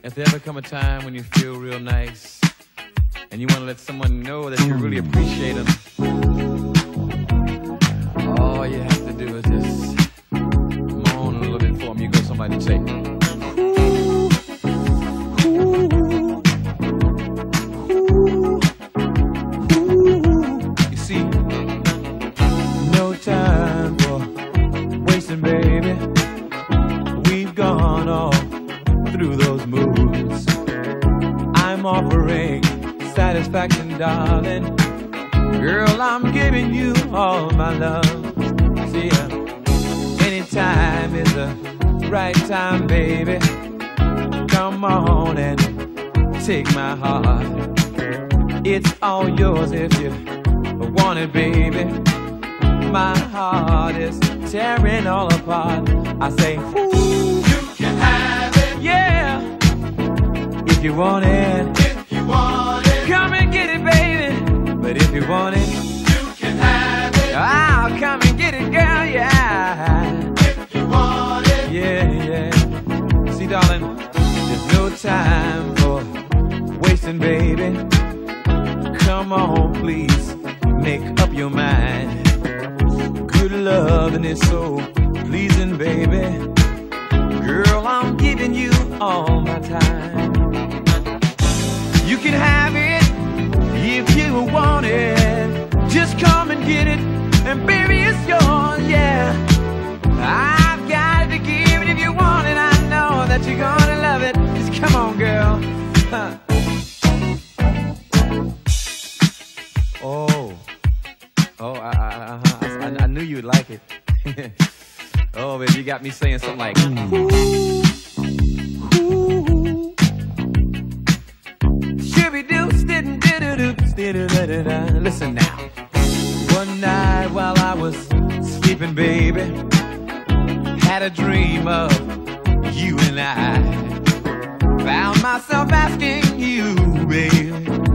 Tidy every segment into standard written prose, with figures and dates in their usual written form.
If there ever come a time when you feel real nice and you want to let someone know that you really appreciate them, all you have to do is just moan a little bit for them. You go somebody say, ooh, ooh, ooh, ooh. You see, no time for wasting, baby. We've gone all through those moods. I'm offering satisfaction, darling. Girl, I'm giving you all my love. See, anytime is the right time, baby. Come on and take my heart. It's all yours if you want it, baby. My heart is tearing all apart. I say, ooh, You can have it. yeah, if you want it. If you want it. Come and get it, baby. But if you want it, You can have it. I'll come and get it, girl, yeah. If you want it. Yeah, yeah. See, darling, there's no time for wasting, baby. Come on, please, make up your mind. Good loving is so pleasing, baby. Girl, I'm giving you all my time. You can have it if you want it. Just come and get it, and baby, it's yours, yeah. I've got to give it if you want it. I know that you're gonna love it. Just come on, girl. Huh. Oh, I knew you'd like it. Oh, baby, you got me saying something like, ooh, ooh. Listen now. One night while I was sleeping, baby, had a dream of you and I. Found myself asking you, baby,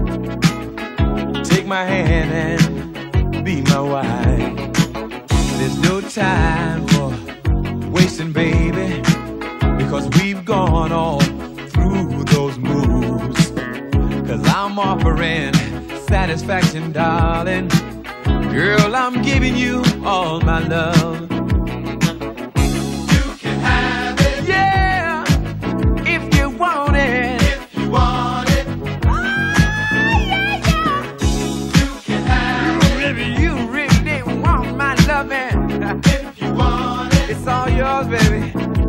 take my hand and be my wife. There's no time for wasting, baby, because we've gone all through those moves. Cause I'm offering satisfaction, darling. Girl, I'm giving you all my love. You can have it. Yeah, if you want it. If you want it. Yeah, yeah. You can have it. You really didn't want my loving. If you want it. It's all yours, baby.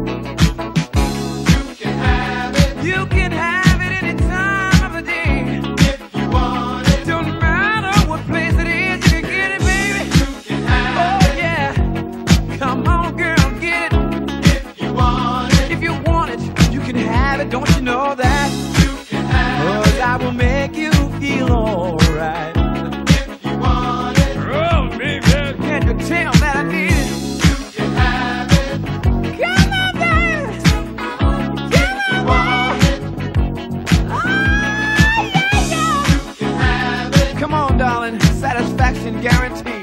You can have it. You can have it any time of the day. If you want it. Don't matter what place it is, you can get it, baby. You can have Oh yeah, come on, girl, get it. If you want it. If you want it, you can have it. Don't you know that? You can have Cause I will make you feel alright. If you want it. Oh, baby, can't you tell that I need it? You can have it. Come on, baby. If you want it. Oh, yeah, yeah. You can have it. Come on, darling, satisfaction guaranteed.